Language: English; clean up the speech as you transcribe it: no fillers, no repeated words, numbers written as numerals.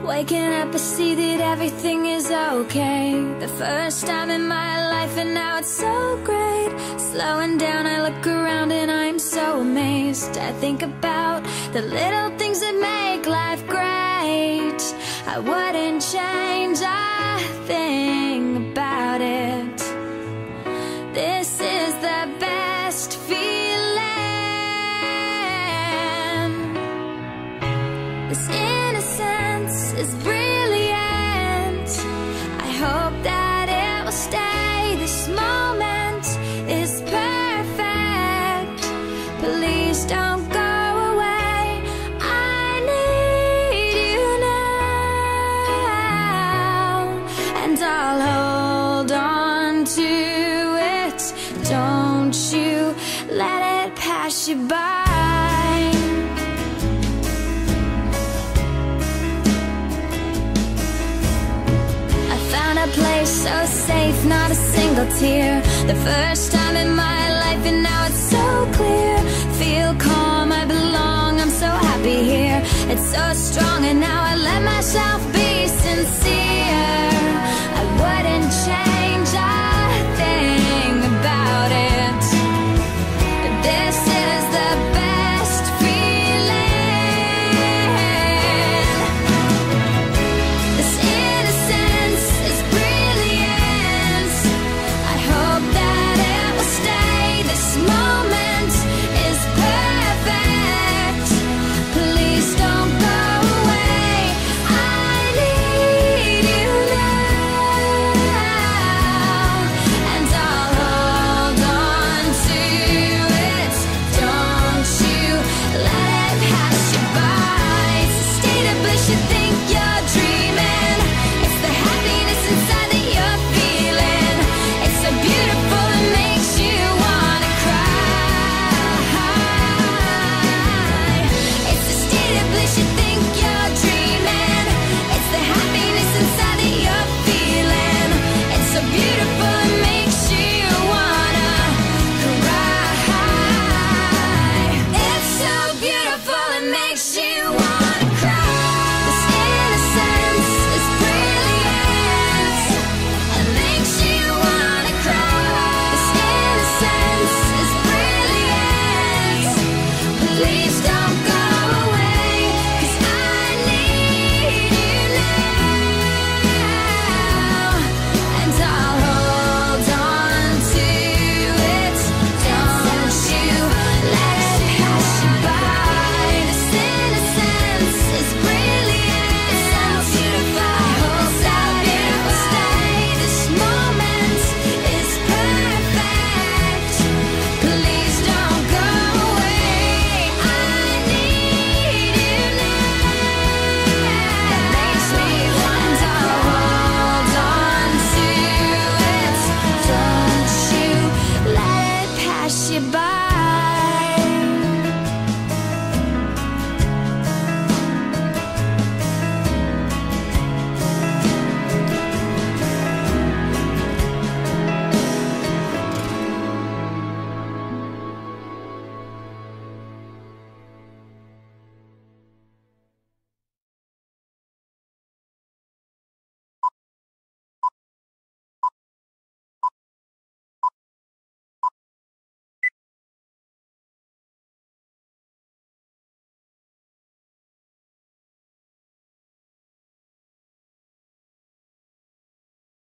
Waking up, I see that everything is okay. The first time in my life, and now it's so great. Slowing down, I look around and I'm so amazed. I think about the little things that make life great. I wouldn't change a thing about it. This is the best feeling. This innocence is brilliant. I hope that it will stay. This moment is perfect. Please don't go away. I need you now, and I'll hold on to it. Don't you let it pass you by. A place so safe, not a single tear. The first time in my life, and now it's so clear. Feel calm, I belong, I'm so happy here. It's so strong, and now I let myself be.